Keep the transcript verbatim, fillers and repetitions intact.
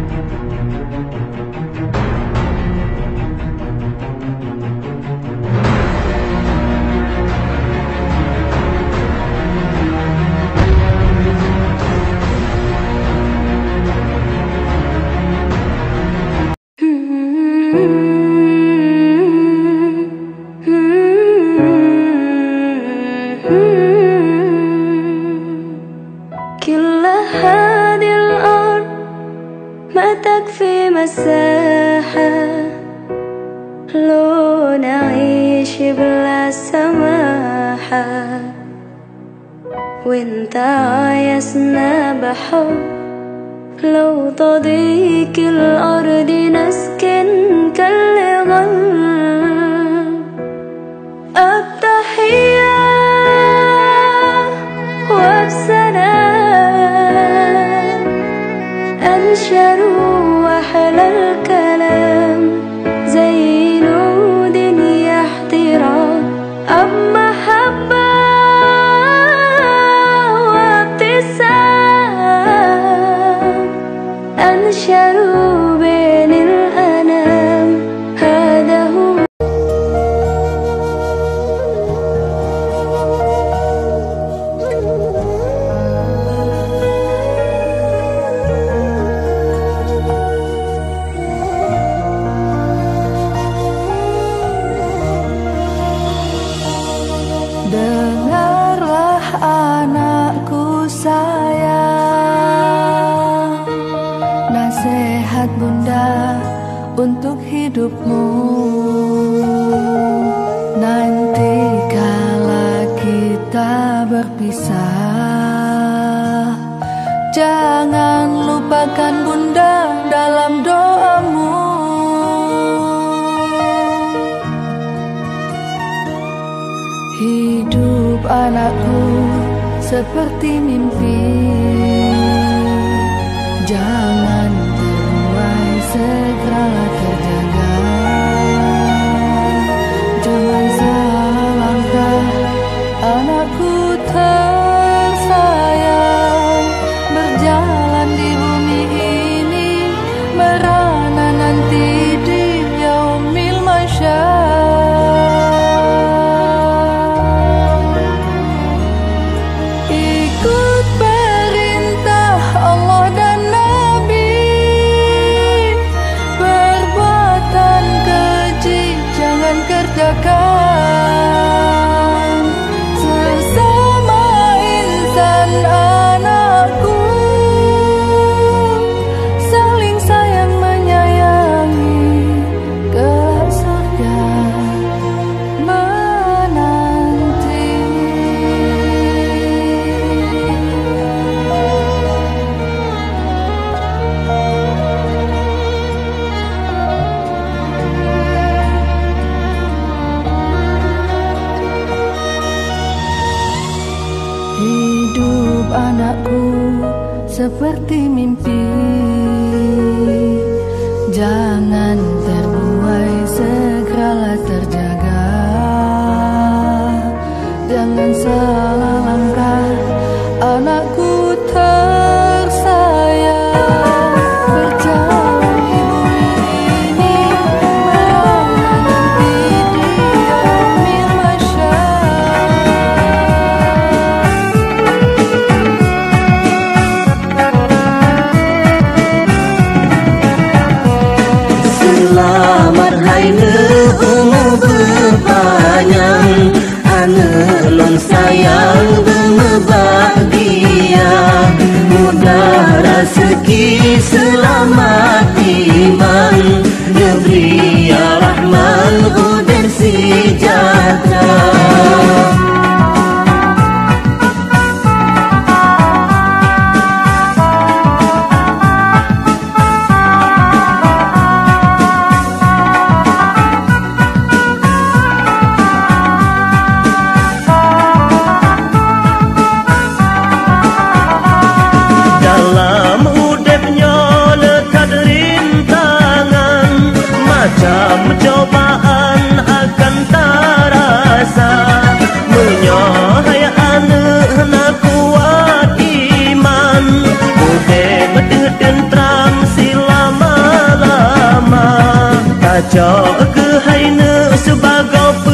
تكفي مساحة لو نعيش بلا سماحة وانت عايزنا بحب لو تضيق الأرض نسكن كالغل التحية وبسلام أنشروا أحلى الكلام زي نود يحترام أب محبة وابتسام أنشروا بين الأنام هذا هو Dengarlah anakku sayang, nasihat bunda untuk hidupmu. Nanti kala kita berpisah, jangan lupakan bunda dalam doamu. Hidup anakku seperti mimpi, jangan terbuai, segeralah terjaga. Jangan salah langkah anakku tersayang, berjalan di bumi ini merana nanti di yaumil mahsyar. Kerjakan sesama insan anakku, saling sayang menyayangi, ke surga menanti. Hidup anakku seperti mimpi, jangan terbuai, segeralah terjaga. Jangan salah langkah anakku tersayang, berjalan di bumi ini merana nanti di yaumil mahsyar. Selamat hai umur berpanjang, anak sayang berbahagia, mudah rezeki selamat iman, diberi ya Rahman dan sejahtera. Baca ke hari sebagai